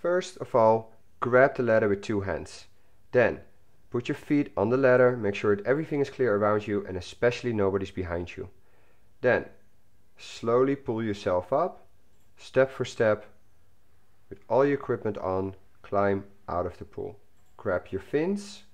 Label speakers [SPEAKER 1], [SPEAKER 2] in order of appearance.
[SPEAKER 1] First of all, grab the ladder with 2 hands. Then, put your feet on the ladder, make sure that everything is clear around you and especially nobody's behind you. Then, slowly pull yourself up, step for step, with all your equipment on, climb out of the pool. Grab your fins,